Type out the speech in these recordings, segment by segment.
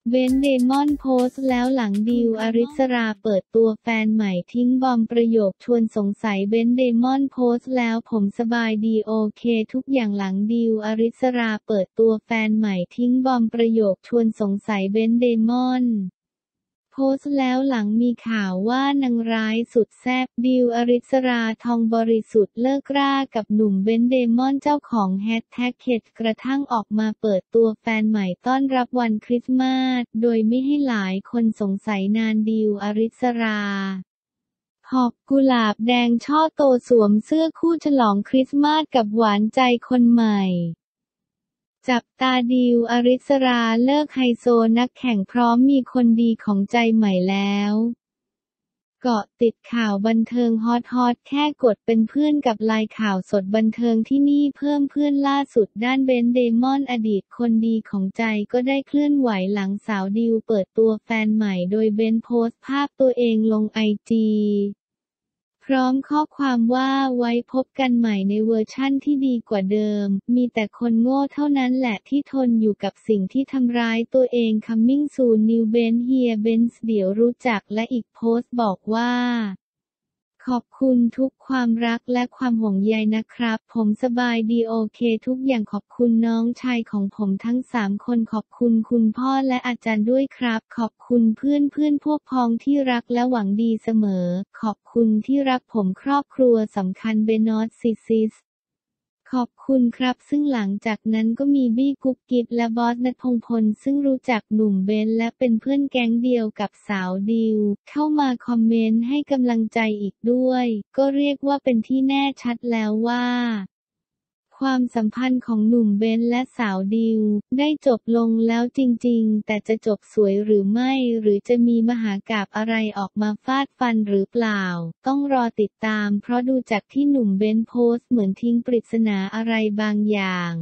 เบนซ์เดมอนโพสต์แล้วหลังดิวอริสราเปิดตัวแฟนใหม่ทิ้งบอมประโยคชวนสงสัยเบนซ์เดมอนโพสต์แล้วผมสบายดีโอเคทุกอย่างหลังดิวอริสราเปิดตัวแฟนใหม่ทิ้งบอมประโยคชวนสงสัยเบนซ์เดมอนโพสต์แล้วหลังมีข่าวว่านางร้ายสุดแซ่บดิวอริสราทองบริสุทธิ์เลิกรากับหนุ่มเบนซ์เดมอนเจ้าของแฮชแท็กเข็ดกระทั่งออกมาเปิดตัวแฟนใหม่ต้อนรับวันคริสต์มาสโดยไม่ให้หลายคนสงสัยนานดิวอริสราหอบกุหลาบแดงช่อโตสวมเสื้อคู่ฉลองคริสต์มาสกับหวานใจคนใหม่จับตาดิวอริสราเลิกไฮโซนักแข่งพร้อมมีคนดีของใจใหม่แล้วเกาะติดข่าวบันเทิงฮอตแค่กดเป็นเพื่อนกับไลน์ข่าวสดบันเทิงที่นี่เพิ่มเพื่อนล่าสุดด้านเบนซ์เดมอนอดีตคนดีของใจก็ได้เคลื่อนไหวหลังสาวดิวเปิดตัวแฟนใหม่โดยเบนซ์โพสต์ภาพตัวเองลงไอจีพร้อมข้อความว่าไว้พบกันใหม่ในเวอร์ชั่นที่ดีกว่าเดิมมีแต่คนโง่เท่านั้นแหละที่ทนอยู่กับสิ่งที่ทำร้ายตัวเอง Coming soon New Benz Here Benz เดี๋ยวรู้จักและอีกโพสต์บอกว่าขอบคุณทุกความรักและความห่วงใยนะครับผมสบายดีโอเคทุกอย่างขอบคุณน้องชายของผมทั้ง3คนขอบคุณคุณพ่อและอาจารย์ด้วยครับขอบคุณเพื่อนพวกพ้องที่รักและหวังดีเสมอขอบคุณที่รักผมครอบครัวสำคัญเบนอสซิสขอบคุณครับซึ่งหลังจากนั้นก็มีบี้กุ๊บกิ๊บและบอสณัฐพงษ์พลซึ่งรู้จักหนุ่มเบนและเป็นเพื่อนแก๊งเดียวกับสาวดิวเข้ามาคอมเมนต์ให้กำลังใจอีกด้วยก็เรียกว่าเป็นที่แน่ชัดแล้วว่าความสัมพันธ์ของหนุ่มเบนและสาวดิวได้จบลงแล้วจริงๆแต่จะจบสวยหรือไม่หรือจะมีมหากาพย์อะไรออกมาฟาดฟันหรือเปล่าต้องรอติดตามเพราะดูจากที่หนุ่มเบนโพสต์เหมือนทิ้งปริศนาอะไรบางอย่าง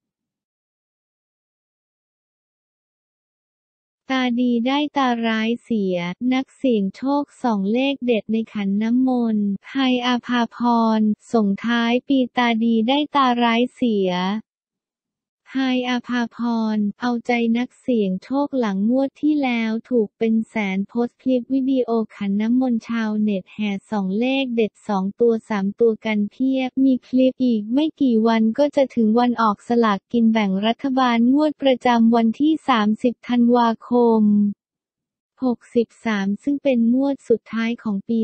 ตาดีได้ตาร้ายเสียนักเสี่ยงโชคส่องเลขเด็ดในขันน้ำมนต์ไฮอาภาพรส่งท้ายปีตาดีได้ตาร้ายเสียไฮอาภาพรเอาใจนักเสี่ยงโชคหลังงวดที่แล้วถูกเป็นแสนโพสต์คลิปวิดีโอขันน้ำมนต์ชาวเน็ตแห่ส่องเลขเด็ด2ตัว3ตัวกันเพียบมีคลิปอีกไม่กี่วันก็จะถึงวันออกสลากกินแบ่งรัฐบาลงวดประจำวันที่30 ธันวาคม63ซึ่งเป็นงวดสุดท้ายของปี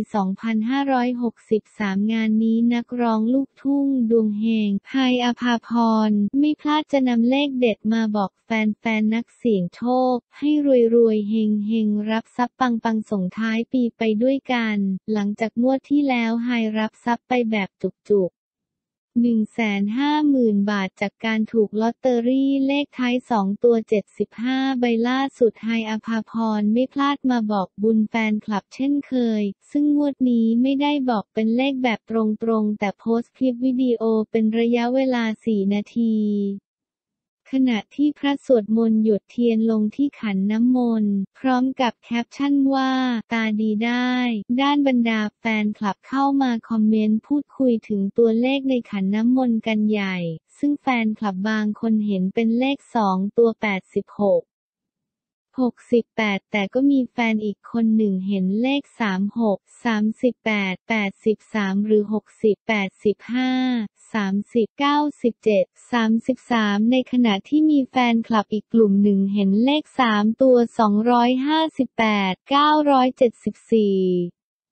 2563 งานนี้นักร้องลูกทุ่งดวงเฮงไฮอาภาพรไม่พลาดจะนำเลขเด็ดมาบอกแฟนนักเสี่ยงโชคให้รวยเฮงรับทรัพย์ปังส่งท้ายปีไปด้วยกันหลังจากงวดที่แล้วไฮรับทรัพย์ไปแบบจุก150,000 บาทจากการถูกลอตเตอรี่เลขท้าย2ตัว75ใบล่าสุดไฮอาภาพรไม่พลาดมาบอกบุญแฟนคลับเช่นเคยซึ่งงวดนี้ไม่ได้บอกเป็นเลขแบบตรงๆแต่โพสต์คลิปวิดีโอเป็นระยะเวลา4 นาทีขณะที่พระสวดมนต์หยดเทียนลงที่ขันน้ำมนต์พร้อมกับแคปชั่นว่าตาดีได้ด้านบรรดาแฟนคลับเข้ามาคอมเมนต์พูดคุยถึงตัวเลขในขันน้ำมนต์กันใหญ่ซึ่งแฟนคลับบางคนเห็นเป็นเลข2ตัว86 68แต่ก็มีแฟนอีกคนหนึ่งเห็นเลข36 38 83หรือ60 85 30 97 33ในขณะที่มีแฟนคลับอีกกลุ่มหนึ่งเห็นเลข3ตัว258 974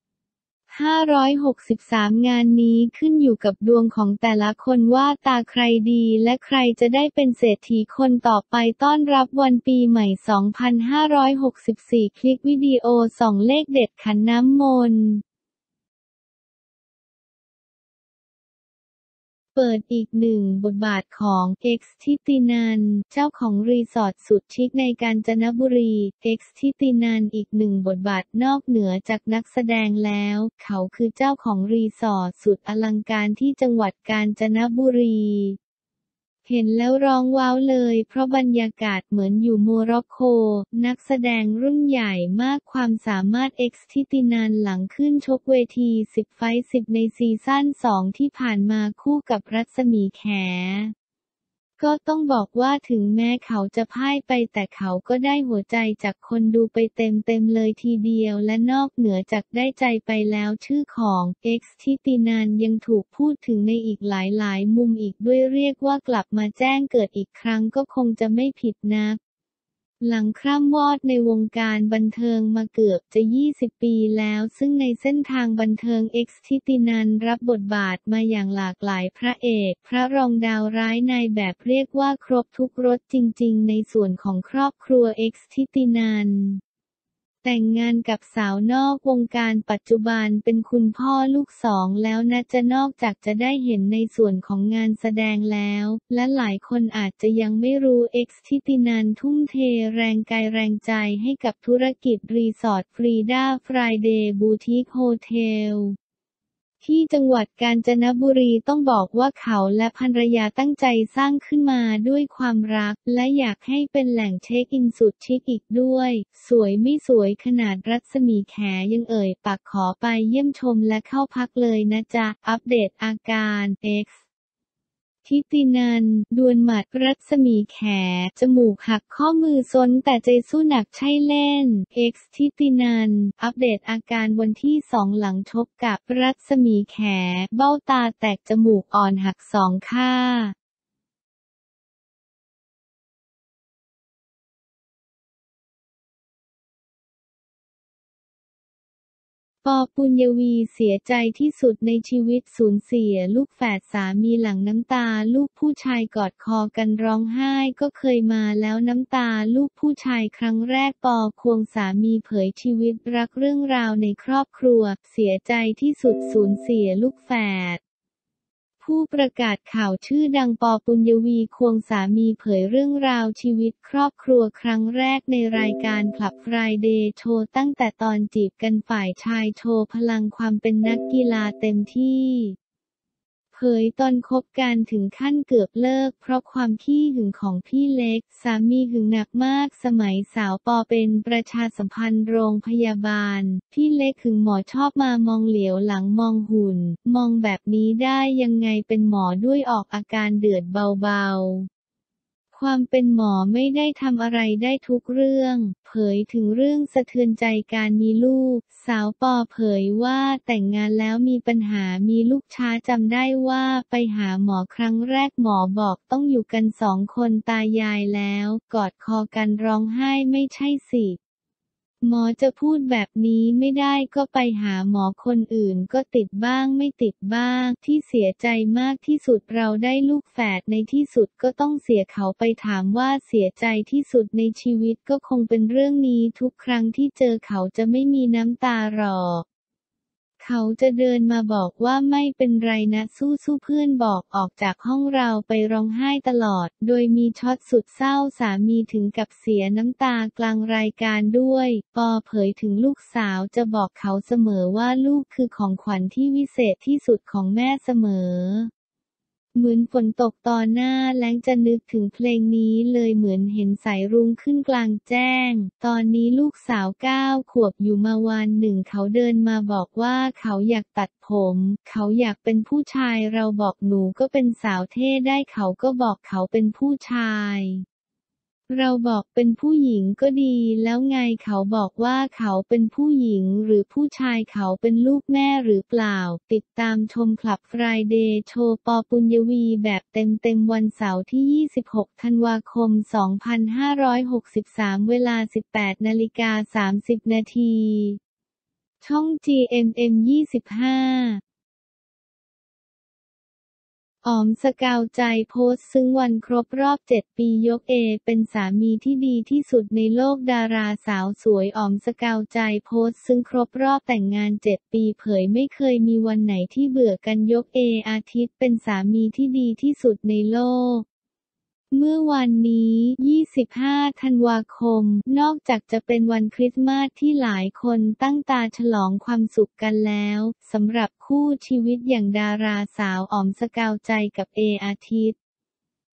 563งานนี้ขึ้นอยู่กับดวงของแต่ละคนว่าตาใครดีและใครจะได้เป็นเศรษฐีคนต่อไปต้อนรับวันปีใหม่2564คลิปวิดีโอส่องเลขเด็ดขันน้ำมนต์เปิดอีกหนึ่งบทบาทของ X ทิตินันท์เจ้าของรีสอร์ทสุดชิคในกาญจนบุรี X ทิตินันท์อีกหนึ่งบทบาทนอกเหนือจากนักแสดงแล้วเขาคือเจ้าของรีสอร์ทสุดอลังการที่จังหวัดกาญจนบุรีเห็นแล้วร้องว้าวเลยเพราะบรรยากาศเหมือนอยู่โมร็อกโกนักแสดงรุ่นใหญ่มากความสามารถ X ทิตินันท์หลังขึ้นชกเวที10 ไฟต์ 10ในซีซั่น2ที่ผ่านมาคู่กับรัศมีแขก็ต้องบอกว่าถึงแม้เขาจะพ่ายไปแต่เขาก็ได้หัวใจจากคนดูไปเต็มเลยทีเดียวและนอกเหนือจากได้ใจไปแล้วชื่อของ X ทิตินันยังถูกพูดถึงในอีกหลายมุมอีกด้วยเรียกว่ากลับมาแจ้งเกิดอีกครั้งก็คงจะไม่ผิดนักหลังคร่ำวอดในวงการบันเทิงมาเกือบจะ20 ปีแล้วซึ่งในเส้นทางบันเทิง X ทิตินันรับบทบาทมาอย่างหลากหลายพระเอกพระรองดาวร้ายนายแบบเรียกว่าครบทุกรสจริงๆในส่วนของครอบครัว X ทิตินันแต่งงานกับสาวนอกวงการปัจจุบันเป็นคุณพ่อลูกสองแล้วนะจะนอกจากจะได้เห็นในส่วนของงานแสดงแล้วและหลายคนอาจจะยังไม่รู้ X ทิตินันทุ่มเทแรงกายแรงใจให้กับธุรกิจรีสอร์ทฟรีด้าฟรายเดย์บูติคโฮเทลที่จังหวัดกาญจนบุรีต้องบอกว่าเขาและภรรยาตั้งใจสร้างขึ้นมาด้วยความรักและอยากให้เป็นแหล่งเช็คอินสุดชิคอีกด้วยสวยไม่สวยขนาดรัศมีแขยังเอ่ยปากขอไปเยี่ยมชมและเข้าพักเลยนะจ๊ะอัปเดตอาการ X ทิตินันดวลหมัดรัศมีแขจมูกหักข้อมือซ้นแต่ใจสู้หนักใช่เล่น X ทิตินันอัปเดตอาการวันที่2หลังชกกับรัศมีแขเบ้าตาแตกจมูกอ่อนหัก2ข้างปอปุญญวีเสียใจที่สุดในชีวิตสูญเสียลูกแฝดสามีหลังน้ำตาลูกผู้ชายกอดคอกันร้องไห้ก็เคยมาแล้วน้ำตาลูกผู้ชายครั้งแรกปอควงสามีเผยชีวิตรักเรื่องราวในครอบครัวเสียใจที่สุดสูญเสียลูกแฝดผู้ประกาศข่าวชื่อดังปอปุญญวีควงสามีเผยเรื่องราวชีวิตครอบครัวครั้งแรกในรายการคลับ Friday โชว์ตั้งแต่ตอนจีบกันฝ่ายชายโชว์พลังความเป็นนักกีฬาเต็มที่เผยตอนคบกันถึงขั้นเกือบเลิกเพราะความขี้หึงของพี่เล็กสามีหึงหนักมากสมัยสาวปอเป็นประชาสัมพันธ์โรงพยาบาลพี่เล็กหึงหมอชอบมามองเหลียวหลังมองหุ่นมองแบบนี้ได้ยังไงเป็นหมอด้วยออกอาการเดือดเบาๆความเป็นหมอไม่ได้ทำอะไรได้ทุกเรื่องเผยถึงเรื่องสะเทือนใจการมีลูกสาวปอเผยว่าแต่งงานแล้วมีปัญหามีลูกช้าจำได้ว่าไปหาหมอครั้งแรกหมอบอกต้องอยู่กัน2 คนตายายแล้วกอดคอกันร้องไห้ไม่ใช่สิหมอจะพูดแบบนี้ไม่ได้ก็ไปหาหมอคนอื่นก็ติดบ้างไม่ติดบ้างที่เสียใจมากที่สุดเราได้ลูกแฝดในที่สุดก็ต้องเสียเขาไปถามว่าเสียใจที่สุดในชีวิตก็คงเป็นเรื่องนี้ทุกครั้งที่เจอเขาจะไม่มีน้ำตาหรอกเขาจะเดินมาบอกว่าไม่เป็นไรนะสู้ๆเพื่อนบอกออกจากห้องเราไปร้องไห้ตลอดโดยมีช็อตสุดเศร้าสามีถึงกับเสียน้ำตากลางรายการด้วยปอเผยถึงลูกสาวจะบอกเขาเสมอว่าลูกคือของขวัญที่วิเศษที่สุดของแม่เสมอเหมือนฝนตกตอนหน้าแล้งจะนึกถึงเพลงนี้เลยเหมือนเห็นสายรุ้งขึ้นกลางแจ้งตอนนี้ลูกสาว9 ขวบอยู่มาวันหนึ่งเขาเดินมาบอกว่าเขาอยากตัดผมเขาอยากเป็นผู้ชายเราบอกหนูก็เป็นสาวเท่ได้เขาก็บอกเขาเป็นผู้ชายเราบอกเป็นผู้หญิงก็ดีแล้วไงเขาบอกว่าเขาเป็นผู้หญิงหรือผู้ชายเขาเป็นลูกแม่หรือเปล่าติดตามชมคลับ Friday โชว์ปอปุญญวีแบบเต็มวันเสาร์ที่26ธันวาคม2563เวลา 18:30 นาทีช่อง GMM 25อ๋อม สกาวใจโพสต์ซึ้งวันครบรอบ7 ปียกเอเป็นสามีที่ดีที่สุดในโลกดาราสาวสวยอ๋อม สกาวใจโพสต์ซึ้งครบรอบแต่งงาน7 ปีเผยไม่เคยมีวันไหนที่เบื่อกันยกเออาทิตย์เป็นสามีที่ดีที่สุดในโลกเมื่อวันนี้ 25 ธันวาคม นอกจากจะเป็นวันคริสต์มาสที่หลายคนตั้งตาฉลองความสุขกันแล้วสำหรับคู่ชีวิตอย่างดาราสาวอ๋อม สกาวใจกับเออาทิตย์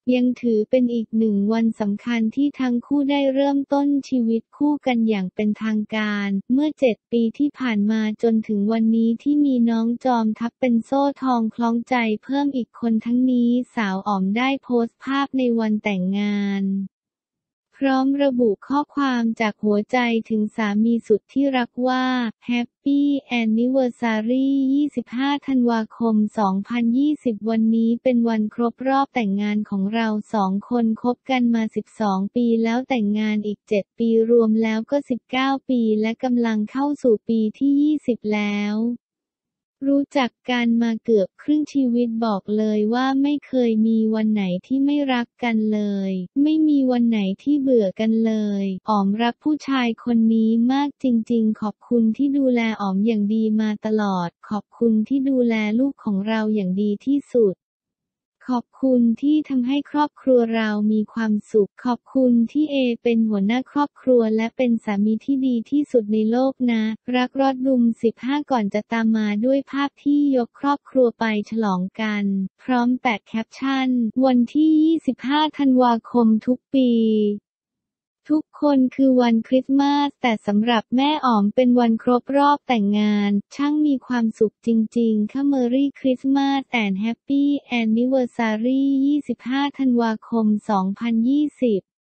ยังถือเป็นอีกหนึ่งวันสำคัญที่ทั้งคู่ได้เริ่มต้นชีวิตคู่กันอย่างเป็นทางการ เมื่อ 7 ปีที่ผ่านมาจนถึงวันนี้ที่มีน้องจอมทัพเป็นโซ่ทองคล้องใจเพิ่มอีกคนทั้งนี้สาวอ๋อมได้โพสต์ภาพในวันแต่งงานพร้อมระบุข้อความจากหัวใจถึงสามีสุดที่รักว่า Happy Anniversary 25 ธันวาคม 2020 วันนี้เป็นวันครบรอบแต่งงานของเราสองคนคบกันมา 12 ปีแล้วแต่งงานอีก 7 ปีรวมแล้วก็ 19 ปีและกำลังเข้าสู่ปีที่ 20 แล้วรู้จักกันมาเกือบครึ่งชีวิตบอกเลยว่าไม่เคยมีวันไหนที่ไม่รักกันเลยไม่มีวันไหนที่เบื่อกันเลยอ๋อมรักผู้ชายคนนี้มากจริงๆขอบคุณที่ดูแลอ๋อมอย่างดีมาตลอดขอบคุณที่ดูแลลูกของเราอย่างดีที่สุดขอบคุณที่ทำให้ครอบครัวเรามีความสุขขอบคุณที่เอเป็นหัวหน้าครอบครัวและเป็นสามีที่ดีที่สุดในโลกนะรักรอดรุม15ก่อนจะตามมาด้วยภาพที่ยกครอบครัวไปฉลองกันพร้อมแปะแคปชั่นวันที่ 25 ธันวาคมทุกปีทุกคนคือวันคริสต์มาสแต่สำหรับแม่อ๋อมเป็นวันครบรอบแต่งงานช่างมีความสุขจริงๆค่ะ Merry Christmas and Happy Anniversary 25 ธันวาคม 2020